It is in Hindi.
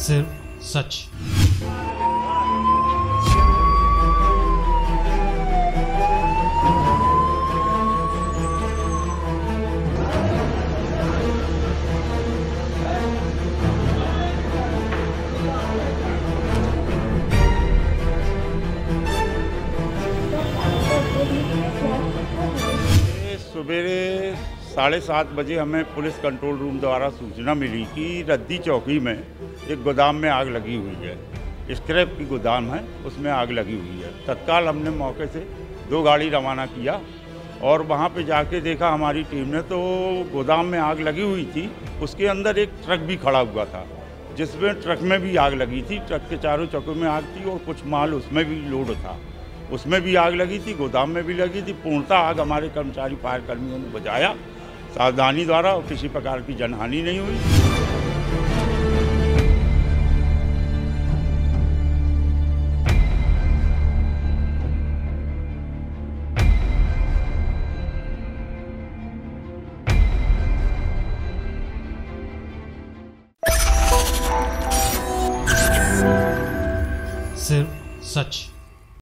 सिर्फ सच। सवेरे 7:30 बजे हमें पुलिस कंट्रोल रूम द्वारा सूचना मिली कि रद्दी चौकी में एक गोदाम में आग लगी हुई है। स्क्रैप की गोदाम है, उसमें आग लगी हुई है। तत्काल हमने मौके से 2 गाड़ी रवाना किया और वहाँ पे जाके देखा हमारी टीम ने, तो गोदाम में आग लगी हुई थी। उसके अंदर एक ट्रक भी खड़ा हुआ था, जिसमें ट्रक में भी आग लगी थी। ट्रक के चारों चक्कों में आग थी और कुछ माल उसमें भी लोड था, उसमें भी आग लगी थी, गोदाम में भी लगी थी। पूर्णतः आग हमारे कर्मचारी फायर कर्मियों ने बुझाया सावधानी द्वारा और किसी प्रकार की जनहानि नहीं हुई। सिर्फ सच।